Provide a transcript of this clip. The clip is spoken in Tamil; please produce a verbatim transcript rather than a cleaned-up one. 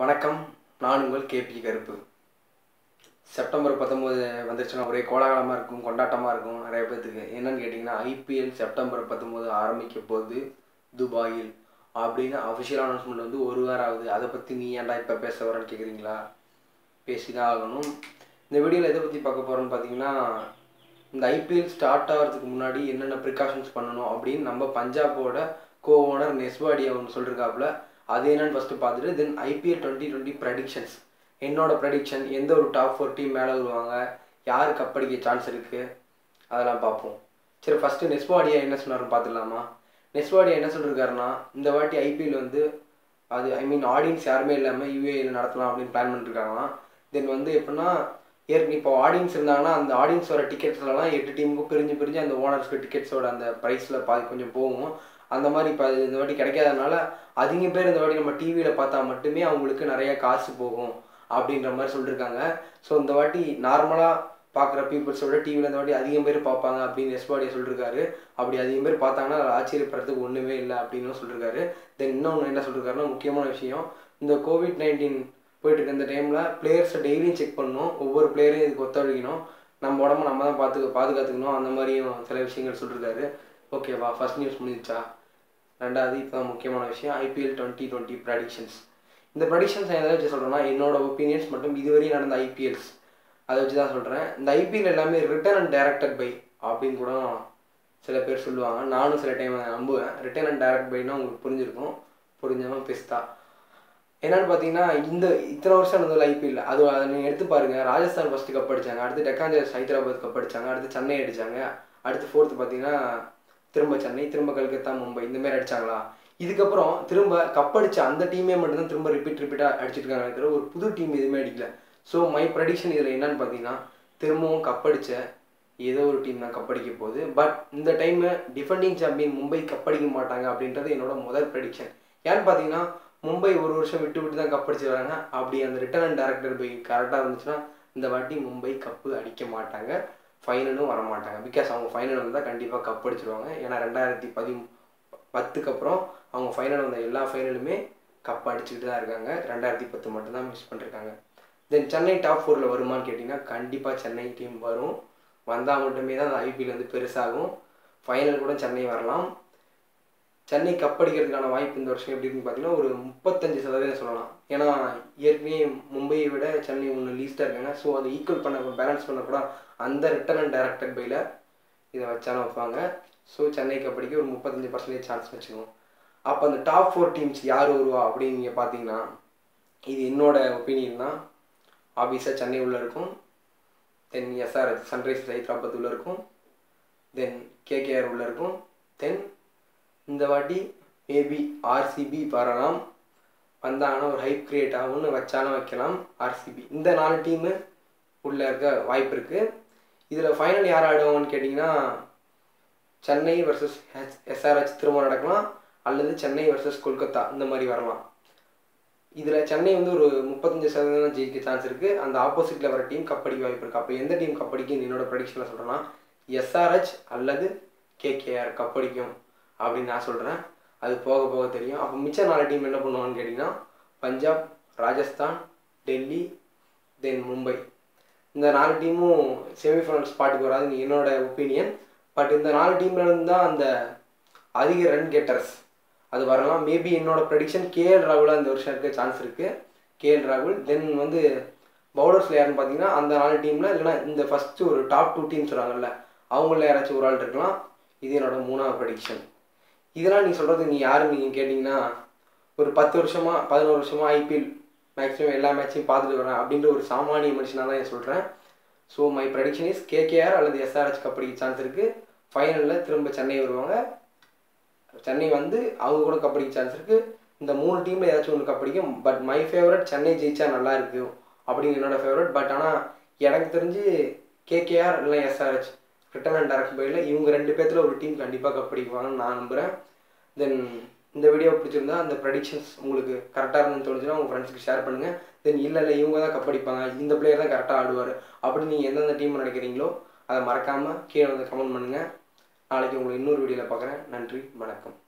வணக்கம். நான் உங்கள் கேபி கருப்பு. செப்டம்பர் பத்தொன்பது வந்துருச்சுன்னா ஒரே கோலாகலமாக இருக்கும், கொண்டாட்டமாக இருக்கும் நிறைய பேர்த்துக்கு. என்னன்னு கேட்டிங்கன்னா, ஐபிஎல் செப்டம்பர் பத்தொன்பது ஆரம்பிக்க போகுது துபாயில் அப்படின்னு அஃபிஷியல் அனௌன்ஸ்மெண்ட் வந்து ஒரு வாரம் ஆகுது. அதை பற்றி நீ ஏன்டா இப்போ பேச வரேன்னு கேட்குறீங்களா? பேசி தான் ஆகணும். இந்த வீடியோவில் எதை பற்றி பார்க்க போகிறோன்னு பார்த்தீங்கன்னா, இந்த ஐபிஎல் ஸ்டார்ட் ஆகிறதுக்கு முன்னாடி என்னென்ன ப்ரிகாஷன்ஸ் பண்ணணும் அப்படின்னு நம்ம பஞ்சாபோட கோ ஓனர் நெஸ்வாடி அவங்க சொல்லியிருக்காப்புல. அது என்னன்னு ஃபஸ்ட்டு பார்த்துட்டு then IPL twenty twenty predictions, என்னோட ப்ரெடிக்ஷன் எந்த ஒரு டாப் ஃபோர் டீம் மேலே வருவாங்க, யார் கப்படிக்க சான்ஸ் இருக்குது, அதெல்லாம் பார்ப்போம். சரி, ஃபஸ்ட்டு நெஸ்வாடியா என்ன சொன்னார்னு பார்த்துடலாமா? நெஸ்வாடியா என்ன சொல்லியிருக்காருன்னா, இந்த வாட்டி ஐபிஎல் வந்து அது ஐ மீன் ஆடியன்ஸ் யாருமே இல்லாமல் யூஏயில் நடத்தலாம் அப்படின்னு பிளான் பண்ணிருக்காங்களாம். தென் வந்து எப்படின்னா, ஏற்கனவே இப்போ ஆடியன்ஸ் இருந்தாங்கன்னா அந்த ஆடியன்ஸோட டிக்கெட்ஸ்லாம் எட்டு டீமுக்கும் பிரிஞ்சு பிரிஞ்சு அந்த ஓனர்ஸ்க்கு டிக்கெட்ஸோட அந்த ப்ரைஸில் பாதி கொஞ்சம் போகும். அந்த மாதிரி இப்போ அது இந்த வாட்டி கிடைக்காதனால அதிக பேர் இந்த வாட்டி நம்ம டிவியில் பார்த்தா மட்டுமே அவங்களுக்கு நிறைய காசு போகும் அப்படின்ற மாதிரி சொல்லியிருக்காங்க. ஸோ இந்த வாட்டி நார்மலாக பார்க்குற பீப்புள்ஸோட டிவியில் இந்த வாட்டி அதிகம் பேர் பார்ப்பாங்க அப்படின்னு எஸ்வாடியை சொல்லியிருக்காரு. அப்படி அதிகம் பேர் பார்த்தாங்கன்னா அதில் ஆச்சரியப்படுறதுக்கு ஒன்றுமே இல்லை அப்படின்னு சொல்லியிருக்காரு. தென் இன்னொன்று என்ன சொல்லியிருக்காருன்னா, முக்கியமான விஷயம், இந்த கோவிட் நைன்டீன் போயிட்டு இருக்க இந்த டைமில் பிளேயர்ஸை டெய்லியும் செக் பண்ணணும், ஒவ்வொரு பிளேயரையும் இதுக்கு ஒத்துழைக்கணும், நம்ம உடம்பு நம்ம தான் பார்த்து பாதுகாத்துக்கணும், அந்த மாதிரியும் சில விஷயங்கள் சொல்லியிருக்காரு. ஓகேவா? ஃபர்ஸ்ட் நியூஸ் முடிஞ்சிச்சா? ரெண்டாவது இப்போ தான் முக்கியமான விஷயம், ஐபிஎல் டுவெண்ட்டி டுவெண்ட்டி ப்ரெடிக்ஷன்ஸ். இந்த ப்ரெடிக்ஷன்ஸ் எதை வச்சு சொல்கிறேன்னா, என்னோட ஒப்பீனியன்ஸ் மட்டும் இதுவரையும் நடந்த ஐபிஎல்ஸ் அதை வச்சு தான் சொல்கிறேன். இந்த ஐபிஎல் எல்லாமே ரிட்டன் அண்ட் டைரக்டட் பை அப்படின்னு கூட சில பேர் சொல்லுவாங்க. நானும் சில டைம் நம்புவேன். ரிட்டன் அண்ட் டைரக்ட் பைனா உங்களுக்கு புரிஞ்சிருக்கும், புரிஞ்சவன் பெஸ்ட்டா. என்னன்னு பார்த்தீங்கன்னா, இந்த இத்தனை வருஷம் நடந்தது ஐபிஎல், அது அதை நீங்கள் எடுத்து பாருங்கள். ராஜஸ்தான் ஃபஸ்ட்டு கப் அடித்தாங்க, அடுத்து டெக்கான் சார்ஜர்ஸ் ஹைதராபாத் கப் அடித்தாங்க, அடுத்து சென்னை அடித்தாங்க, அடுத்து ஃபோர்த்து பார்த்தீங்கன்னா திரும்ப சென்னை, திரும்ப கல்கத்தா, மும்பை, இந்தமாரி அடித்தாங்களா. இதுக்கப்புறம் திரும்ப கப் அடித்த அந்த டீமே மட்டும்தான் திரும்ப ரிப்பீட் ரிப்பீட்டாக அடிச்சிருக்காங்க, தவிர ஒரு புது டீம் எதுவுமே அடிக்கல. ஸோ மை ப்ரெடிக்ஷன் இதில் என்னன்னு பார்த்தீங்கன்னா, திரும்பவும் கப் அடித்த ஏதோ ஒரு டீம் தான் கப் அடிக்க போகுது. பட் இந்த time defending champion Mumbai cup அடிக்க மாட்டாங்க அப்படின்றது என்னோட முதல் ப்ரெடிக்ஷன். ஏன்னு பார்த்தீங்கன்னா, மும்பை ஒரு வருஷம் விட்டு விட்டு தான் கப் அடிச்சு வராங்க. அப்படி அந்த ரிட்டன் அண்ட் டைரக்டட் பை கரெக்டாக இருந்துச்சுன்னா இந்த வாட்டி மும்பை கப்பு அடிக்க மாட்டாங்க, ஃபைனலும் வரமாட்டாங்க. பிகாஸ் அவங்க ஃபைனல் வந்தால் கண்டிப்பாக கப் அடிச்சிருவாங்க. ஏன்னா ரெண்டாயிரத்தி பதி பத்துக்கு அப்புறம் அவங்க ஃபைனல் வந்த எல்லா ஃபைனலுமே கப் அடிச்சுக்கிட்டு தான் இருக்காங்க. ரெண்டாயிரத்தி பத்து மட்டும்தான் மிஸ் பண்ணிருக்காங்க. தென் சென்னை டாப் ஃபோரில் வருமானு கேட்டிங்கன்னா, கண்டிப்பாக சென்னை டீம் வரும். வந்தால் மட்டுமே தான் அந்த ஐபிஎல் வந்து பெருசாகும். ஃபைனல் கூட சென்னை வரலாம். சென்னை கப் அடிக்கிறதுக்கான வாய்ப்பு இந்த வருஷம் எப்படி இருக்குன்னு பார்த்தீங்கன்னா, ஒரு முப்பத்தஞ்சு சதவீதம் சொல்லலாம். ஏன்னா ஏற்கனவே மும்பையை விட சென்னை ஒன்று லீஸ்ட்டாக இருக்காங்க. ஸோ அதை ஈக்குவல் பண்ண பேலன்ஸ் பண்ணக்கூட அந்த ரிட்டன் அண்ட் டைரக்டட் பையில் இதை வச்சாலும் வைப்பாங்க. ஸோ சென்னை கப் அடிக்க ஒரு முப்பத்தஞ்சு பர்சன்டேஜ் சான்ஸ் வச்சுக்கோம். அப்போ அந்த டாப் ஃபோர் டீம்ஸ் யார் வருவா அப்படின்னு நீங்கள் பார்த்தீங்கன்னா, இது என்னோட ஒப்பீனியன் தான். ஆப்வியஸாக சென்னை உள்ளே இருக்கும், தென் எஸ்ஆர்எச் சன்ரைசர்ஸ் ஹைதராபாத் உள்ளே இருக்கும், தென் கேகேஆர் உள்ளே இருக்கும், தென் இந்த வாட்டி மேபி ஆர்சிபி வரலாம். வந்தாங்கன்னா ஒரு ஹைப் கிரியேட் ஆகும்னு வச்சாலும் வைக்கலாம் ஆர்சிபி. இந்த நாலு டீமு உள்ளே இருக்க வாய்ப்பு இருக்குது. இதில் ஃபைனல் யார் ஆடுவாங்கன்னு கேட்டிங்கன்னா, சென்னை வர்சஸ் எஸ்ஆர்ஹெச் திரும்ப நடக்கலாம், அல்லது சென்னை வர்சஸ் கொல்கத்தா இந்த மாதிரி வரலாம். இதில் சென்னை வந்து ஒரு முப்பத்தஞ்சு சதவீதம் ஜெயிக்க சான்ஸ் இருக்குது. அந்த ஆப்போசிட்டில் வர டீம் கப்படிக்க வாய்ப்பு இருக்குது. அப்போ எந்த டீம் கப்படிக்கும் என்னோட ப்ரெடிக்ஷனில் சொல்கிறேன்னா, எஸ்ஆர்ஹெச் அல்லது கேகேஆர் கப்படிக்கும் அப்படின்னு நான் சொல்கிறேன். அது போக போக தெரியும். அப்போ மிச்ச நாலு டீம் என்ன பண்ணுவாங்கன்னு கேட்டிங்கன்னா, பஞ்சாப், ராஜஸ்தான், டெல்லி, தென் மும்பை. இந்த நாலு டீமும் செமிஃபைனல் ஸ்பாட்டுக்கு வராதுன்னு என்னோட ஒப்பீனியன். பட் இந்த நாலு டீம்லேருந்து தான் அந்த அதிக ரன் கெட்டர்ஸ் அது வரலாம். மேபி என்னோட ப்ரெடிக்ஷன் கேஎல் ராகுலாக இந்த வருஷம் இருக்க சான்ஸ் இருக்குது. கேஎல் ராகுல். தென் வந்து பவுலர்ஸில் யாருன்னு பார்த்தீங்கன்னா, அந்த நாலு டீமில் இல்லைனா இந்த ஃபஸ்ட்டு ஒரு டாப் டூ டீம்ஸ் வராங்கல்ல, அவங்கள யாராச்சும் ஒரு ஆள் இருக்கலாம். இது என்னோட மூணாவது ப்ரெடிக்ஷன். இதெல்லாம் நீ சொல்கிறது நீ யாருன்னு நீங்கள் கேட்டிங்கன்னா, ஒரு பத்து வருஷமாக பதினோரு வருஷமாக ஐபிஎல் மேக்ஸிமம் எல்லா மேட்சையும் பார்த்துட்டு வரேன் அப்படின்ற ஒரு சாமானிய மனுஷனாக தான் நான் சொல்கிறேன். So my prediction is KKR அல்லது எஸ்ஆர்ஹெச் கப்படிக்க சான்ஸ் இருக்குது. ஃபைனலில் திரும்ப சென்னை வருவாங்க. சென்னை வந்து அவங்க கூட கப்படிக்க சான்ஸ் இருக்குது. இந்த மூணு டீமில் ஏதாச்சும் ஒன்று கப்படிக்கும். பட் மை ஃபேவரட் சென்னை ஜெயிச்சா நல்லா இருக்கும் அப்படின்னு என்னோட ஃபேவரட். பட் ஆனால் எனக்கு தெரிஞ்சு கேகேஆர் இல்லை எஸ்ஆர்ஹெச் ரிட்டன் அண்ட் டைரக்ட் பையில் இவங்க ரெண்டு பேர்த்தில் ஒரு டீம் கண்டிப்பாக கப்படிக்குவாங்கன்னு நான் நம்புகிறேன். தென் இந்த வீடியோ பிடிச்சிருந்தா அந்த ப்ரெடிக்ஷன்ஸ் உங்களுக்கு கரெக்டாக இருந்துன்னு தோணுச்சுன்னா உங்கள் ஃப்ரெண்ட்ஸுக்கு ஷேர் பண்ணுங்கள். தென் இல்லை இல்லை இவங்க தான் கப்படிப்பாங்க, இந்த பிளேயர் தான் கரெக்டாக ஆடுவார் அப்படின்னு நீங்கள் எந்தெந்த டீம் நினைக்கிறீங்களோ அதை மறக்காமல் கீழே வந்து கமெண்ட் பண்ணுங்கள். நாளைக்கு உங்களை இன்னொரு வீடியோவில் பார்க்குறேன். நன்றி, வணக்கம்.